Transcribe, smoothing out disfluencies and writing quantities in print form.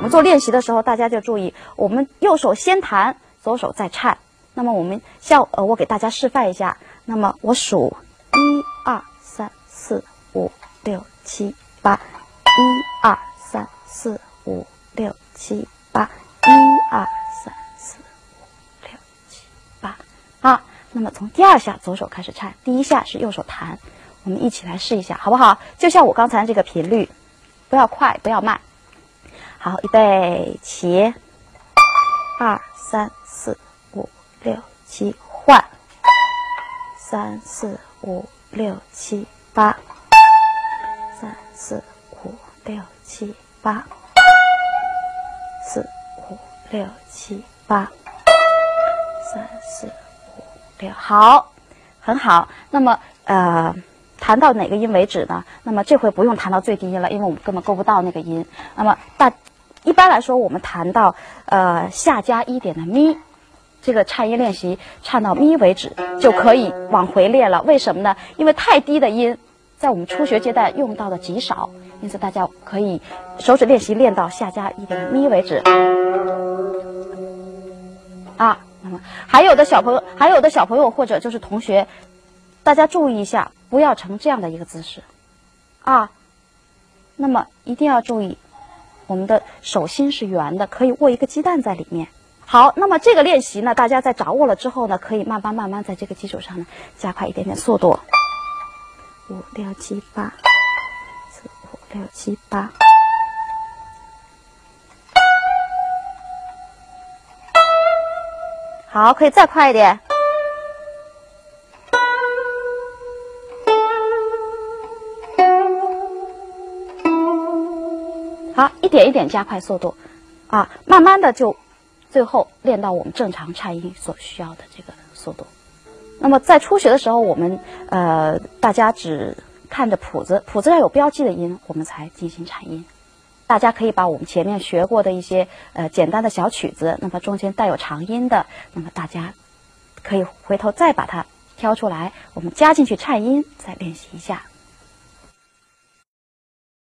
们做练习的时候，大家就注意，我们右手先弹，左手再颤。那么我们我给大家示范一下。那么我数1、2、3、4、5、6、7、8，1、2、3、4、5、6、7、8，1、2、3、4、5、6、7、8。好，那么从第2下左手开始颤，第1下是右手弹，我们一起来试一下，好不好？就像我刚才这个频率，不要快，不要慢。好，预备起，2、3、4、5、6、7，换，3、4、5、6、7、8，3、4、5、6、7、8，4、5、6、7、8，3、4、5、6，好，很好。那么弹到哪个音为止呢？那么这回不用弹到最低音了，因为我们根本够不到那个音。那么一般来说，我们弹到下加1点的咪，这个颤音练习唱到咪为止就可以往回练了。为什么呢？因为太低的音在我们初学阶段用到的极少，因此大家可以手指练习练到下加1点的咪为止。啊，那么还有的小朋友或者就是同学，大家注意一下，不要成这样的一个姿势啊。那么一定要注意，我们的手心是圆的，可以握一个鸡蛋在里面。好，那么这个练习呢，大家在掌握了之后呢，可以慢慢在这个基础上呢，加快一点点速度。5、6、7、8，4、5、6、7、8。好，可以再快一点。好，一点一点加快速度，啊，慢慢的就最后练到我们正常颤音所需要的这个速度。那么在初学的时候，我们大家只看着谱子上有标记的音，我们才进行颤音。大家可以把我们前面学过的一些简单的小曲子，那么中间带有长音的，那么大家可以回头再把它挑出来，我们加进去颤音，再练习一下。